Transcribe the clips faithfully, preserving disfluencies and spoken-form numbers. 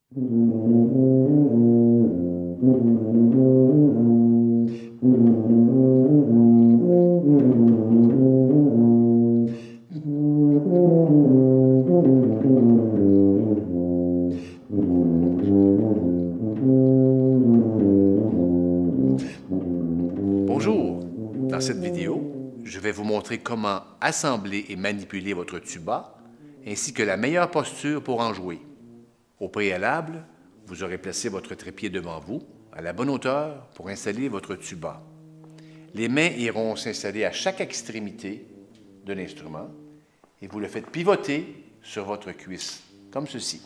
Bonjour! Dans cette vidéo, je vais vous montrer comment assembler et manipuler votre tuba, ainsi que la meilleure posture pour en jouer. Au préalable, vous aurez placé votre trépied devant vous, à la bonne hauteur pour installer votre tuba. Les mains iront s'installer à chaque extrémité de l'instrument et vous le faites pivoter sur votre cuisse, comme ceci.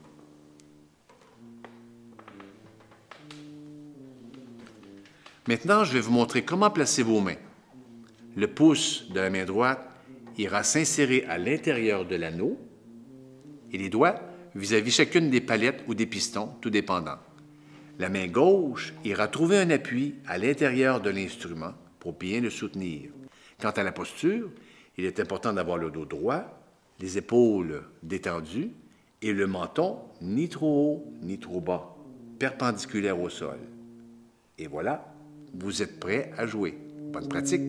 Maintenant, je vais vous montrer comment placer vos mains. Le pouce de la main droite ira s'insérer à l'intérieur de l'anneau et les doigts vis-à-vis chacune des palettes ou des pistons, tout dépendant. La main gauche ira trouver un appui à l'intérieur de l'instrument pour bien le soutenir. Quant à la posture, il est important d'avoir le dos droit, les épaules détendues et le menton ni trop haut ni trop bas, perpendiculaire au sol. Et voilà, vous êtes prêt à jouer. Bonne pratique!